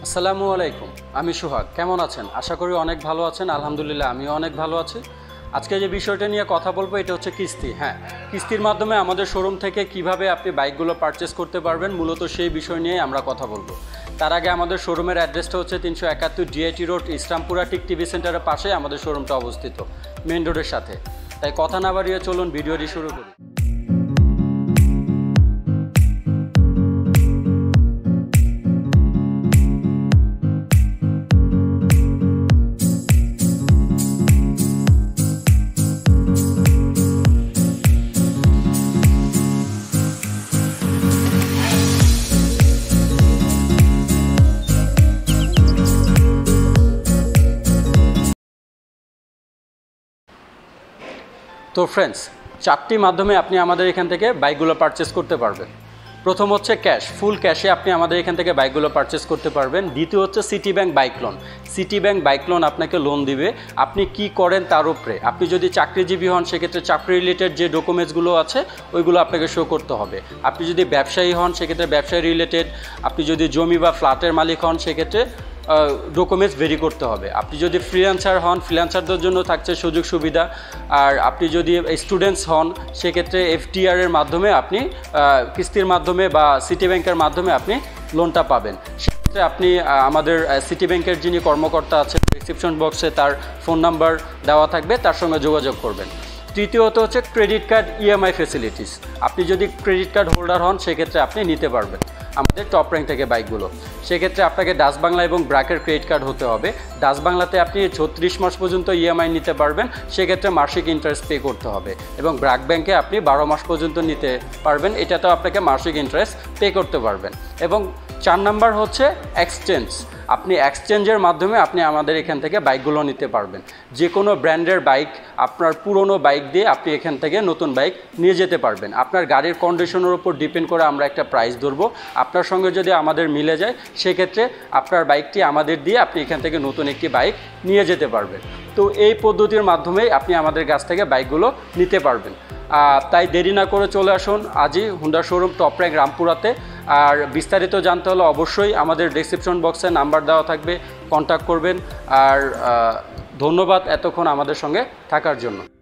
আসসালামু আলাইকুম, আমি সোহাগ। কেমন আছেন? আশা করি অনেক ভালো আছেন। আলহামদুলিল্লাহ আমিও অনেক ভালো আছি। আজকে যে বিষয়টা নিয়ে কথা বলবো এটা হচ্ছে কিস্তি। হ্যাঁ, কিস্তির মাধ্যমে আমাদের শোরুম থেকে কিভাবে আপনি বাইকগুলো পারচেস করতে পারবেন, মূলত সেই বিষয় নিয়ে আমরা কথা বলবো। তার আগে আমাদের শোরুমের অ্যাড্রেসটা হচ্ছে 371 ডিআইটি রোড, রামপুরা টিক টিভি সেন্টারের পাশে আমাদের শোরুমটা অবস্থিত, মেন রোডের সাথে। তাই কথা না বাড়িয়ে চলুন ভিডিওটি শুরু করি। তো ফ্রেন্ডস, চারটি মাধ্যমে আপনি আমাদের এখান থেকে বাইকগুলো পারচেস করতে পারবেন। প্রথম হচ্ছে ক্যাশ, ফুল ক্যাশে আপনি আমাদের এখান থেকে বাইকগুলো পারচেস করতে পারবেন। দ্বিতীয় হচ্ছে City Bank bike loan. City Bank bike loan আপনাকে লোন দিবে, আপনি কি করেন তার উপরে। আপনি যদি চাকরিজীবী হন সেক্ষেত্রে চাকরি রিলেটেড যে ডকুমেন্টসগুলো আছে ওইগুলো আপনাকে শো করতে হবে। আপনি যদি ব্যবসায়ী হন সেক্ষেত্রে ব্যবসায়ী রিলেটেড, আপনি যদি জমি বা ফ্ল্যাটের মালিক হন সেক্ষেত্রে ডকুমেন্টস ভেরি করতে হবে। আপনি যদি ফ্রিল্যান্সার হন, ফ্রিল্যান্সারদের জন্য থাকছে সুযোগ সুবিধা। আর আপনি যদি স্টুডেন্টস হন সেক্ষেত্রে এফটিআর এর মাধ্যমে আপনি কিস্তির মাধ্যমে বা সিটি ব্যাংকের মাধ্যমে আপনি লোনটা পাবেন। সেক্ষেত্রে আপনি আমাদের সিটি ব্যাংকের যিনি কর্মকর্তা আছেন রিসেপশন বক্সে তার ফোন নাম্বার দেওয়া থাকবে, তার সঙ্গে যোগাযোগ করবেন। তৃতীয়ত হচ্ছে ক্রেডিট কার্ড ইএমআই ফেসিলিটিস। আপনি যদি ক্রেডিট কার্ড হোল্ডার হন সেক্ষেত্রে আপনি নিতে পারবেন আমাদের টপ র্যাঙ্ক থেকে বাইকগুলো। সেক্ষেত্রে আপনাকে ডাচ বাংলা এবং ব্র্যাকের ক্রেডিট কার্ড হতে হবে। ডাচ বাংলাতে আপনি 36 মাস পর্যন্ত ইএমআই নিতে পারবেন, সেক্ষেত্রে মাসিক ইন্টারেস্ট পে করতে হবে। এবং ব্র্যাক ব্যাংকে আপনি 12 মাস পর্যন্ত নিতে পারবেন, এটাতেও আপনাকে মাসিক ইন্টারেস্ট পে করতে পারবেন। এবং 4 নাম্বার হচ্ছে এক্সচেঞ্জ। আপনি এক্সচেঞ্জের মাধ্যমে আপনি আমাদের এখান থেকে বাইকগুলো নিতে পারবেন। যে কোনো ব্র্যান্ডের বাইক, আপনার পুরনো বাইক দিয়ে আপনি এখান থেকে নতুন বাইক নিয়ে যেতে পারবেন। আপনার গাড়ির কন্ডিশনের উপর ডিপেন্ড করে আমরা একটা প্রাইস ধরবো। আপনার সঙ্গে যদি আমাদের মিলে যায় সেক্ষেত্রে আপনার বাইকটি আমাদের দিয়ে আপনি এখান থেকে নতুন একটি বাইক নিয়ে যেতে পারবেন। তো এই পদ্ধতির মাধ্যমেই আপনি আমাদের কাছ থেকে বাইকগুলো নিতে পারবেন। তাই দেরি না করে চলে আসুন আজই হুন্ডা শোরুম টপ র্যাঙ্ক রামপুরাতে। আর বিস্তারিত জানতে হলে অবশ্যই আমাদের ডেসক্রিপশন বক্সে নাম্বার দেওয়া থাকবে, কন্ট্যাক্ট করবেন। আর ধন্যবাদ এতক্ষণ আমাদের সঙ্গে থাকার জন্য।